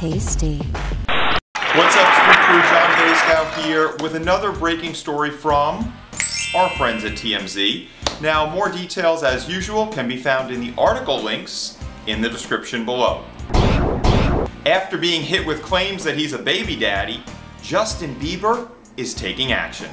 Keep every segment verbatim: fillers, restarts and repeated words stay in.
tasty. What's up, Stew Crew? John Bastow here with another breaking story from our friends at T M Z. Now, more details as usual can be found in the article links in the description below. After being hit with claims that he's a baby daddy, Justin Bieber is taking action.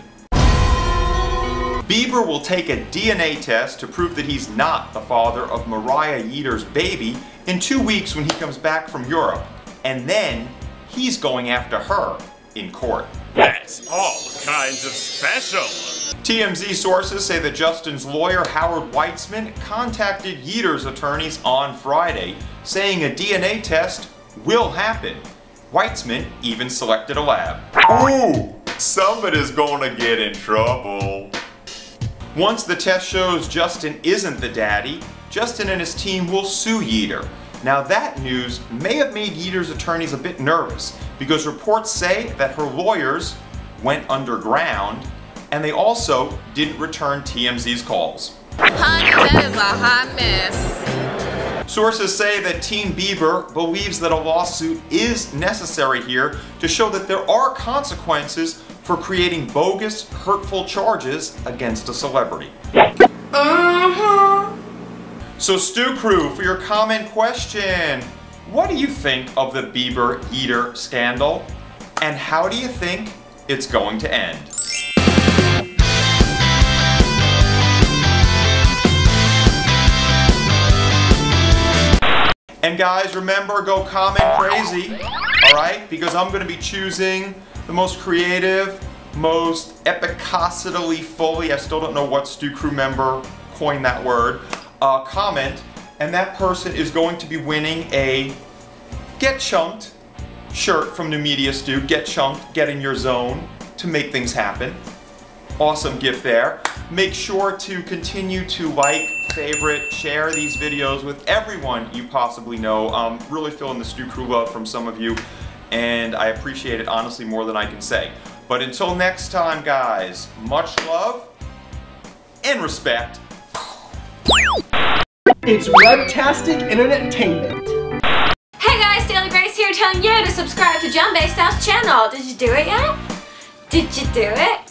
Bieber will take a D N A test to prove that he's not the father of Mariah Yeater's baby in two weeks when he comes back from Europe. And then he's going after her in court. That's all kinds of special. T M Z sources say that Justin's lawyer, Howard Weitzman, contacted Yeater's attorneys on Friday, saying a D N A test will happen. Weitzman even selected a lab. Ooh, somebody's gonna get in trouble. Once the test shows Justin isn't the daddy, Justin and his team will sue Yeater. Now that news may have made Yeater's attorneys a bit nervous because reports say that her lawyers went underground and they also didn't return T M Z's calls. Honey, that is a hot mess. Sources say that Team Bieber believes that a lawsuit is necessary here to show that there are consequences for creating bogus, hurtful charges against a celebrity. Uh-huh. So Stew Crew, for your comment question, what do you think of the Bieber-Yeater scandal? And how do you think it's going to end? And guys, remember, go comment crazy, alright? Because I'm going to be choosing the most creative, most epicosity fully, I still don't know what Stew Crew member coined that word, uh, comment, and that person is going to be winning a Get Chunked shirt from New Media Stew. Get Chunked, get in your zone to make things happen. Awesome gift there. Make sure to continue to like, favorite, share these videos with everyone you possibly know. Um, really feeling the Stew Crew love from some of you, and I appreciate it honestly more than I can say. But until next time, guys, much love and respect. It's webtastic entertainment. Hey guys, Daily Grace here telling you to subscribe to John Bastow's channel. Did you do it yet? Did you do it?